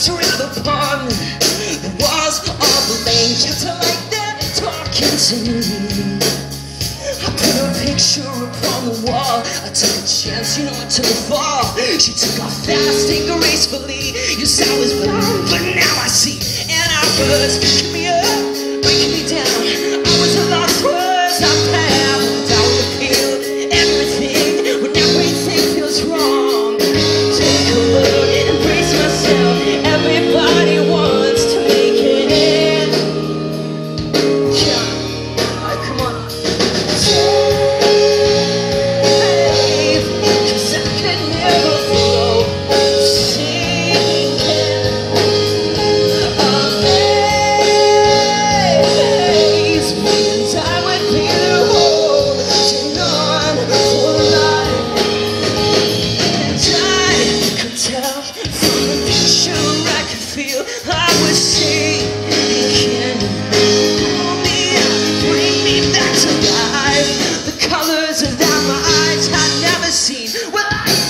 entering the apartment. The walls all blame, kept her like that, talking to me. I put her picture upon the wall. I took a chance, I took a fall. She took off fast and gracefully. Yes, I was blind, but now I see. And I was picking me up, breaking me down. I was a lost words, I found. I would feel everything when everything feels wrong. Take a look, embrace myself. Everybody wants to make it. Yeah, alright, come on. I was sinking. Pull me up, bring me back to life. The colors that my eyes had never seen. Well,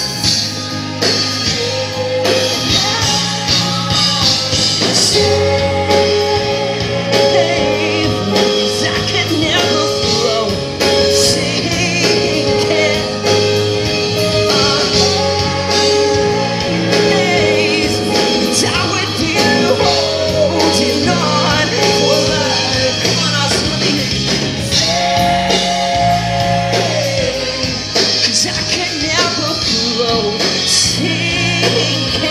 I can never flow. Sinking. I would be holding on for life. Come on, I'll swim. 'Cause I can never float, sinking.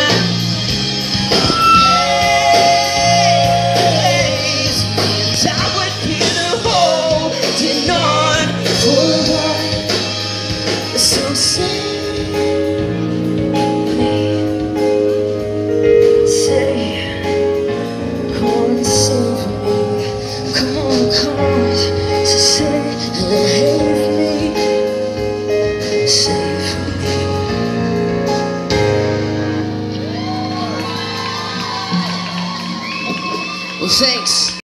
I would be holding on for life. So say. Well, thanks.